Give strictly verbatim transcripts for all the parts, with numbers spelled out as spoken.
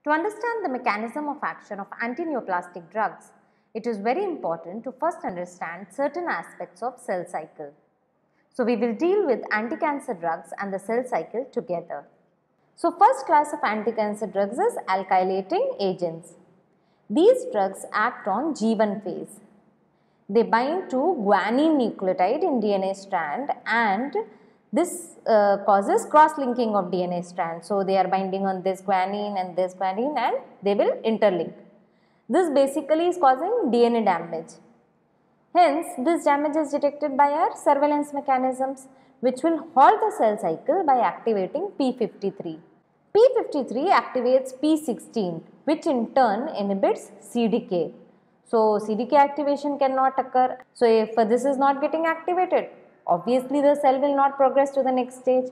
To understand the mechanism of action of antineoplastic drugs, it is very important to first understand certain aspects of cell cycle. So, we will deal with anti-cancer drugs and the cell cycle together. So, first class of anti-cancer drugs is alkylating agents. These drugs act on G one phase. They bind to guanine nucleotide in D N A strand, and this uh, causes cross-linking of D N A strands. So, they are binding on this guanine and this guanine and they will interlink. This basically is causing D N A damage. Hence, this damage is detected by our surveillance mechanisms, which will halt the cell cycle by activating P fifty-three. P fifty-three activates P sixteen, which in turn inhibits C D K. So, C D K activation cannot occur. So, if this is not getting activated, obviously the cell will not progress to the next stage.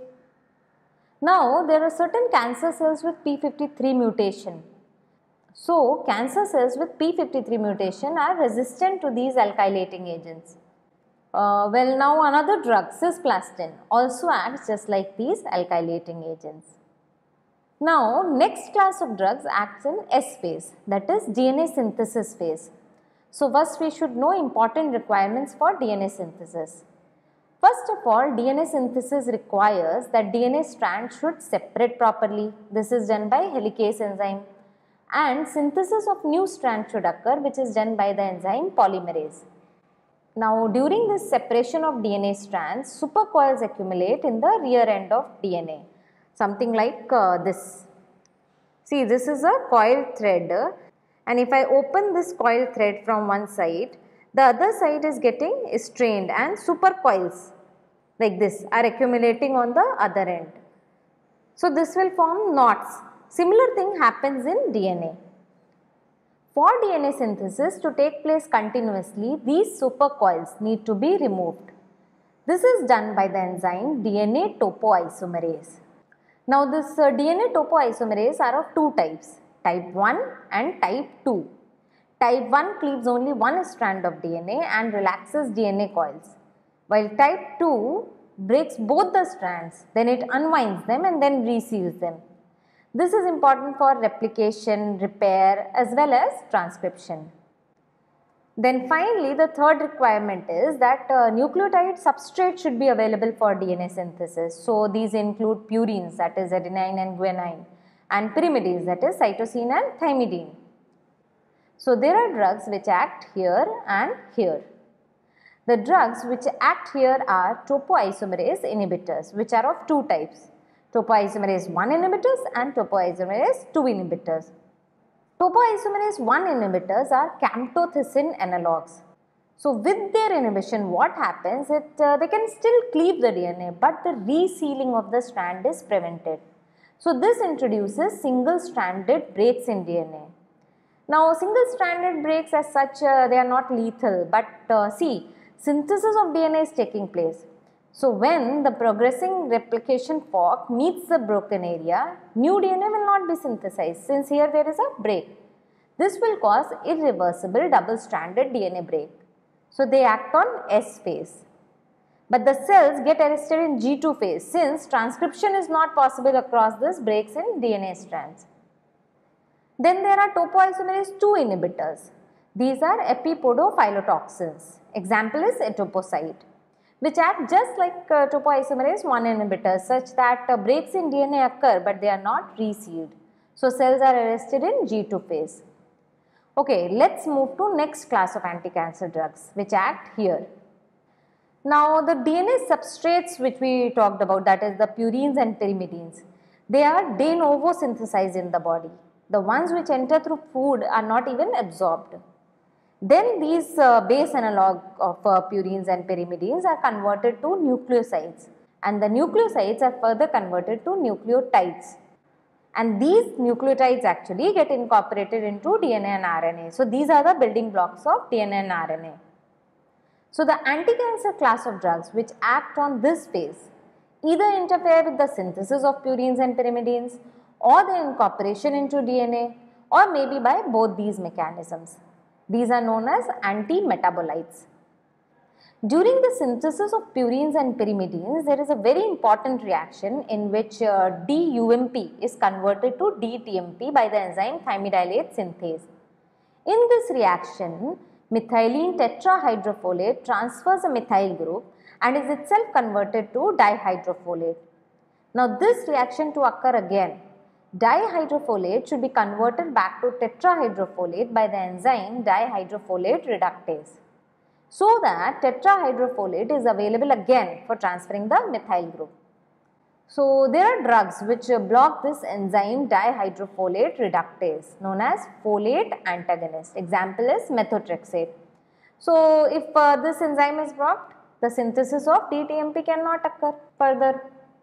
Now, there are certain cancer cells with P fifty-three mutation. So, cancer cells with P fifty-three mutation are resistant to these alkylating agents. Uh, well, now another drug, cisplatin, also acts just like these alkylating agents. Now, next class of drugs acts in S phase, that is D N A synthesis phase. So, first we should know important requirements for D N A synthesis. First of all, D N A synthesis requires that D N A strand should separate properly. This is done by helicase enzyme. And synthesis of new strand should occur, which is done by the enzyme polymerase. Now, during this separation of D N A strands, supercoils accumulate in the rear end of D N A. Something like uh, this. See, this is a coil thread, and if I open this coil thread from one side, the other side is getting strained and supercoils like this are accumulating on the other end. So, this will form knots. Similar thing happens in D N A. For D N A synthesis to take place continuously, these supercoils need to be removed. This is done by the enzyme D N A topoisomerase. Now, this uh, D N A topoisomerase are of two types, type one and type two. Type one cleaves only one strand of D N A and relaxes D N A coils, while type two breaks both the strands, then it unwinds them and then reseals them. This is important for replication, repair as well as transcription. Then finally, the third requirement is that uh, nucleotide substrate should be available for D N A synthesis. So, these include purines, that is adenine and guanine, and pyrimidines, that is cytosine and thymidine. So, there are drugs which act here and here. The drugs which act here are topoisomerase inhibitors, which are of two types, topoisomerase one inhibitors and topoisomerase two inhibitors. Topoisomerase one inhibitors are camptothecin analogues. So, with their inhibition, what happens? It uh, they can still cleave the D N A, but the resealing of the strand is prevented. So, this introduces single-stranded breaks in D N A. Now, single-stranded breaks as such, uh, they are not lethal, but uh, see, synthesis of D N A is taking place. So, when the progressing replication fork meets the broken area, new D N A will not be synthesized since here there is a break. This will cause irreversible double-stranded D N A break. So, they act on S phase. But the cells get arrested in G two phase since transcription is not possible across this breaks in D N A strands. Then there are topoisomerase two inhibitors. These are epipodophylotoxins. Example is etoposide, which act just like uh, topoisomerase one inhibitors, such that uh, breaks in D N A occur but they are not resealed. So, cells are arrested in G two phase. Okay, let us move to next class of anti-cancer drugs which act here. Now, the D N A substrates which we talked about, that is the purines and pyrimidines, they are de novo synthesized in the body. The ones which enter through food are not even absorbed. Then these uh, base analog of uh, purines and pyrimidines are converted to nucleosides, and the nucleosides are further converted to nucleotides, and these nucleotides actually get incorporated into D N A and R N A. So, these are the building blocks of D N A and R N A. So, the anti-cancer class of drugs which act on this phase either interfere with the synthesis of purines and pyrimidines or the incorporation into D N A, or maybe by both these mechanisms. These are known as anti-metabolites. During the synthesis of purines and pyrimidines, there is a very important reaction in which uh, D U M P is converted to D T M P by the enzyme thymidylate synthase. In this reaction, methylene tetrahydrofolate transfers a methyl group and is itself converted to dihydrofolate. Now this reaction to occur again, dihydrofolate should be converted back to tetrahydrofolate by the enzyme dihydrofolate reductase, so that tetrahydrofolate is available again for transferring the methyl group. So there are drugs which block this enzyme dihydrofolate reductase known as folate antagonist. Example is methotrexate. So if uh, this enzyme is blocked, the synthesis of D T M P cannot occur further.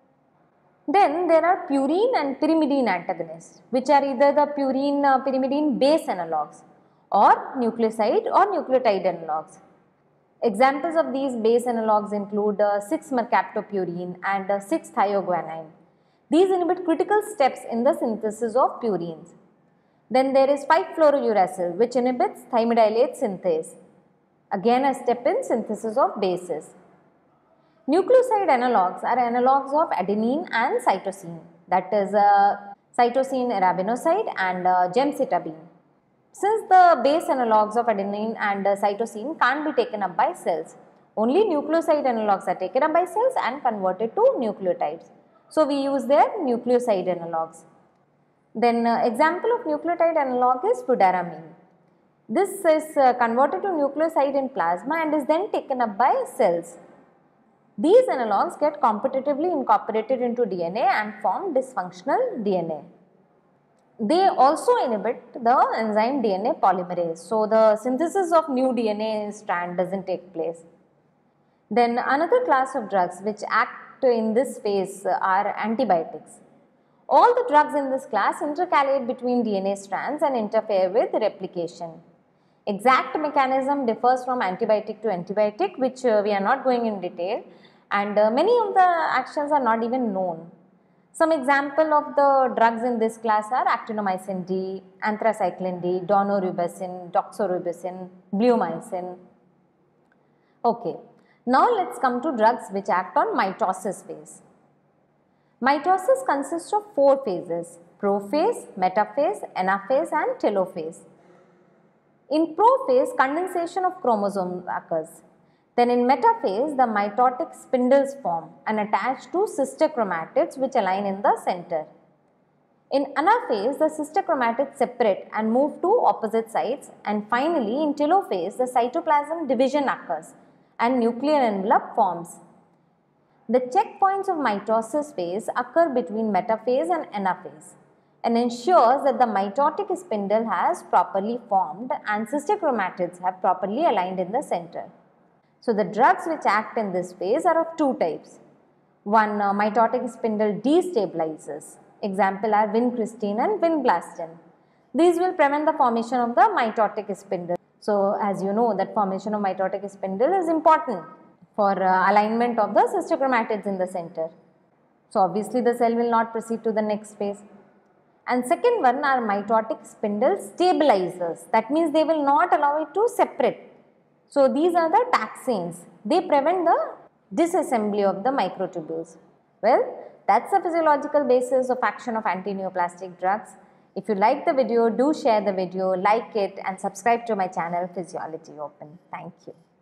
Then there are purine and pyrimidine antagonists, which are either the purine uh, pyrimidine base analogues or nucleoside or nucleotide analogues. Examples of these base analogues include uh, six mercaptopurine and uh, six thioguanine. These inhibit critical steps in the synthesis of purines. Then there is five fluorouracil, which inhibits thymidylate synthase, again a step in synthesis of bases. Nucleoside analogues are analogues of adenine and cytosine, that is uh, cytosine arabinoside and uh, gemcitabine. Since the base analogues of adenine and uh, cytosine can't be taken up by cells, only nucleoside analogues are taken up by cells and converted to nucleotides. So we use their nucleoside analogues. Then uh, example of nucleotide analog is fludaramine. This is uh, converted to nucleoside in plasma and is then taken up by cells. These analogues get competitively incorporated into D N A and form dysfunctional D N A. They also inhibit the enzyme D N A polymerase. So the synthesis of new D N A strand doesn't take place. Then another class of drugs which act in this phase are antibiotics. All the drugs in this class intercalate between D N A strands and interfere with replication. Exact mechanism differs from antibiotic to antibiotic, which uh, we are not going in detail, and uh, many of the actions are not even known. Some example of the drugs in this class are actinomycin D, anthracycline D, daunorubicin, doxorubicin, bleomycin. Okay, now let's come to drugs which act on mitosis phase. Mitosis consists of four phases: prophase, metaphase, anaphase and telophase. In prophase, condensation of chromosomes occurs. Then in metaphase, the mitotic spindles form and attach to sister chromatids which align in the center. In anaphase, the sister chromatids separate and move to opposite sides, and finally in telophase, the cytoplasm division occurs and nuclear envelope forms. The checkpoints of mitosis phase occur between metaphase and anaphase and ensures that the mitotic spindle has properly formed and sister chromatids have properly aligned in the center. So the drugs which act in this phase are of two types. One, uh, mitotic spindle destabilizers. Example are vincristine and vinblastine. These will prevent the formation of the mitotic spindle. So as you know that formation of mitotic spindle is important for uh, alignment of the sister chromatids in the center. So obviously the cell will not proceed to the next phase. And second one are mitotic spindle stabilizers. That means they will not allow it to separate. So these are the taxanes. They prevent the disassembly of the microtubules. Well, that's the physiological basis of action of antineoplastic drugs. If you like the video, do share the video, like it and subscribe to my channel Physiology Open. Thank you.